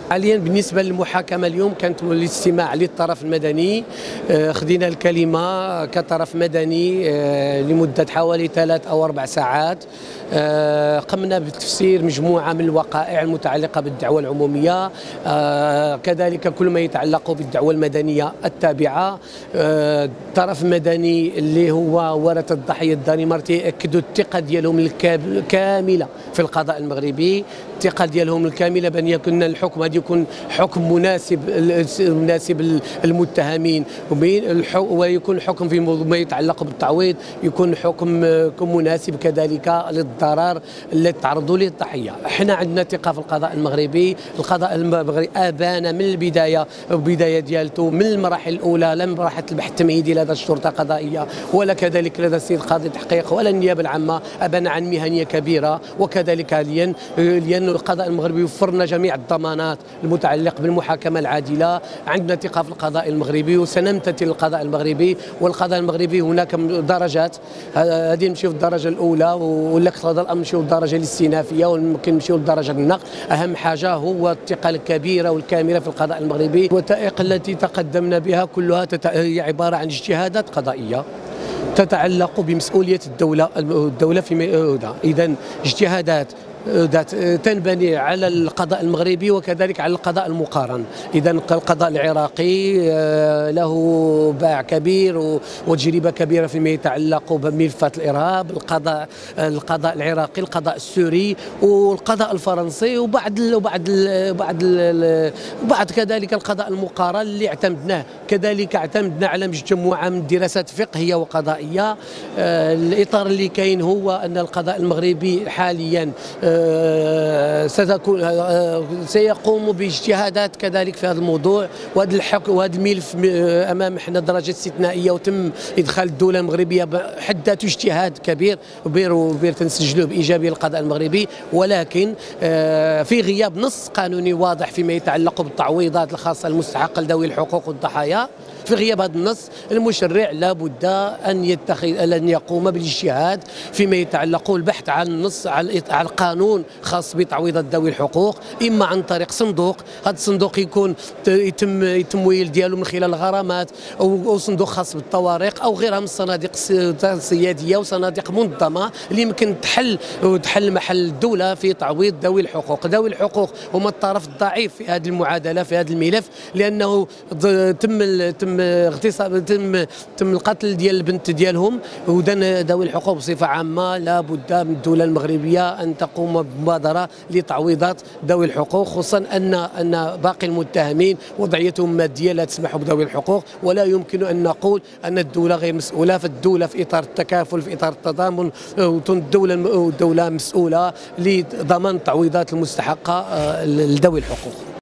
حاليا بالنسبه للمحاكمه اليوم كانت الاستماع للطرف المدني. خدينا الكلمه كطرف مدني لمده حوالي 3 أو 4 ساعات. قمنا بتفسير مجموعه من الوقائع المتعلقه بالدعوه العموميه، كذلك كل ما يتعلق بالدعوه المدنيه التابعه. الطرف المدني اللي هو ورث الضحيه الدنماركي اكدوا الثقه ديالهم الكامله في القضاء المغربي، الثقه ديالهم الكامله بان يكون الحكم هذا يكون حكم مناسب للمتهمين، ويكون حكم فيما يتعلق بالتعويض يكون حكم مناسب كذلك للضرر اللي تعرضوا له الضحيه. احنا عندنا ثقه في القضاء المغربي. القضاء المغربي ابان من البدايه ديالته من المراحل الاولى، لا من مراحل البحث التمهيدي لدى الشرطه القضائيه ولا كذلك لدى السيد قاضي التحقيق ولا النيابه العامه، ابان عن مهنيه كبيره. وكذلك لأن القضاء المغربي يوفر لنا جميع الضمانات المتعلقه بالمحاكمه العادله. عندنا ثقه في القضاء المغربي وسنمتثل للقضاء المغربي. والقضاء المغربي هناك درجات، هذه نمشيو في الدرجه الاولى ولا اقتضى الامر نمشيو للدرجه الاستئنافيه وممكن نمشيو لدرجه النقد. اهم حاجه هو الثقه الكبيره والكامله في القضاء المغربي. الوثائق التي تقدمنا بها كلها هي عباره عن اجتهادات قضائيه تتعلق بمسؤوليه الدوله في اذا اجتهادات تنبني على القضاء المغربي وكذلك على القضاء المقارن. إذا القضاء العراقي له باع كبير وتجربة كبيرة فيما يتعلق بملفات الإرهاب، القضاء العراقي، القضاء السوري والقضاء الفرنسي وبعض كذلك القضاء المقارن اللي اعتمدناه. كذلك اعتمدنا على مجموعة من الدراسات فقهية وقضائية. الإطار اللي كاين هو أن القضاء المغربي حاليا سيقوم باجتهادات كذلك في هذا الموضوع، وهذا الملف امام احنا درجه استثنائيه وتم ادخال الدوله المغربيه بحد ذاته اجتهاد كبير وبير تنسجلوه بايجابيه للقضاء المغربي. ولكن في غياب نص قانوني واضح فيما يتعلق بالتعويضات الخاصه المستحقه لذوي الحقوق والضحايا، في غياب هذا النص المشرع لابد ان يقوم بالاجتهاد فيما يتعلق بالبحث عن النص على قانون خاص بتعويضات ذوي الحقوق، اما عن طريق صندوق. هذا الصندوق يكون يتم التمويل ديالو من خلال الغرامات او صندوق خاص بالطوارئ او غيرها من الصناديق السياديه وصناديق منظمه اللي يمكن تحل محل الدوله في تعويض ذوي الحقوق. ذوي الحقوق هم الطرف الضعيف في هذه المعادله في هذا الملف، لانه تم اغتصاب تم القتل ديال البنت ديالهم. وذن ذوي الحقوق بصفه عامه لابد من الدوله المغربيه ان تقوم بمبادره لتعويضات ذوي الحقوق، خصوصا ان باقي المتهمين وضعيتهم الماديه لا تسمح بذوي الحقوق. ولا يمكن ان نقول ان الدوله غير مسؤوله، فالدوله في اطار التكافل في اطار التضامن الدوله مسؤوله لضمان التعويضات المستحقه لذوي الحقوق.